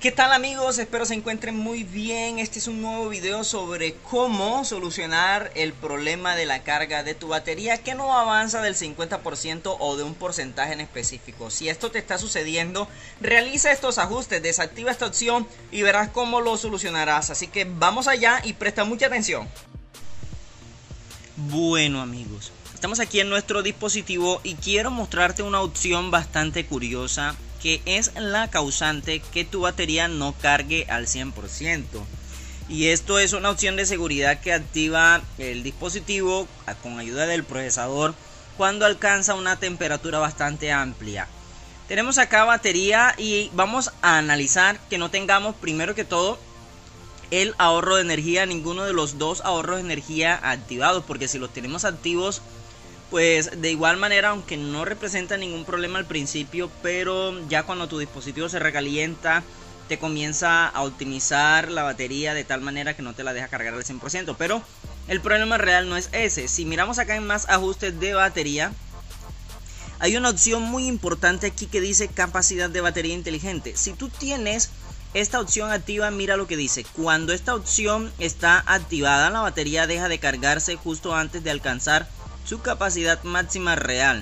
¿Qué tal amigos? Espero se encuentren muy bien. Este es un nuevo video sobre cómo solucionar el problema de la carga de tu batería que no avanza del 50% o de un porcentaje en específico. Si esto te está sucediendo, realiza estos ajustes, desactiva esta opción y verás cómo lo solucionarás. Así que vamos allá y presta mucha atención. Bueno amigos, estamos aquí en nuestro dispositivo y quiero mostrarte una opción bastante curiosa que es la causante que tu batería no cargue al 100%. Y esto es una opción de seguridad que activa el dispositivo con ayuda del procesador cuando alcanza una temperatura bastante amplia. Tenemos acá batería y vamos a analizar que no tengamos primero que todo el ahorro de energía, ninguno de los dos ahorros de energía activados, porque si los tenemos activos, pues de igual manera, aunque no representa ningún problema al principio, pero ya cuando tu dispositivo se recalienta, te comienza a optimizar la batería de tal manera que no te la deja cargar al 100%. Pero el problema real no es ese. Si miramos acá en más ajustes de batería, hay una opción muy importante aquí que dice capacidad de batería inteligente. Si tú tienes esta opción activa, mira lo que dice: cuando esta opción está activada, la batería deja de cargarse justo antes de alcanzar su capacidad máxima real.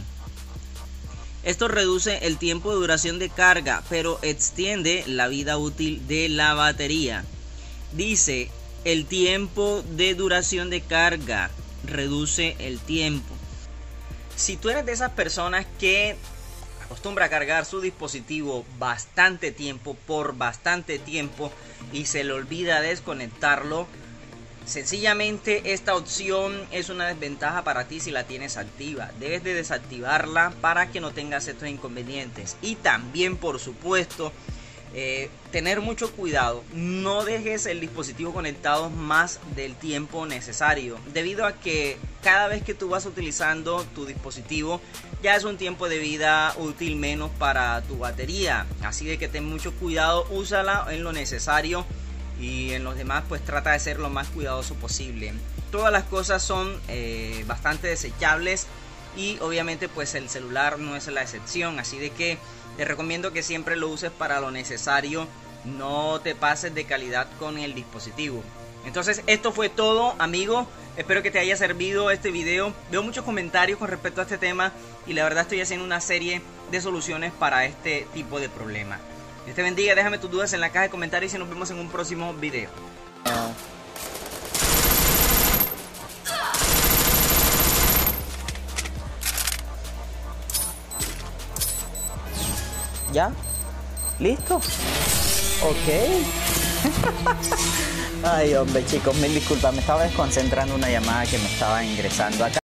Esto reduce el tiempo de duración de carga, pero extiende la vida útil de la batería. Dice, el tiempo de duración de carga reduce el tiempo. Si tú eres de esas personas que acostumbra a cargar su dispositivo bastante tiempo, por bastante tiempo, y se le olvida desconectarlo, sencillamente esta opción es una desventaja para ti si la tienes activa. Debes de desactivarla para que no tengas estos inconvenientes. Y también, por supuesto, tener mucho cuidado. No dejes el dispositivo conectado más del tiempo necesario, debido a que cada vez que tú vas utilizando tu dispositivo ya es un tiempo de vida útil menos para tu batería. Así de que ten mucho cuidado, úsala en lo necesario y en los demás pues trata de ser lo más cuidadoso posible. Todas las cosas son bastante desechables y obviamente pues el celular no es la excepción, así de que te recomiendo que siempre lo uses para lo necesario, no te pases de calidad con el dispositivo. Entonces esto fue todo, amigo. Espero que te haya servido este video. Veo muchos comentarios con respecto a este tema y la verdad estoy haciendo una serie de soluciones para este tipo de problema. Dios te bendiga, déjame tus dudas en la caja de comentarios y nos vemos en un próximo video. ¿Ya? ¿Listo? Ok. Ay, hombre, chicos, mil disculpas. Me estaba desconcentrando una llamada que me estaba ingresando acá.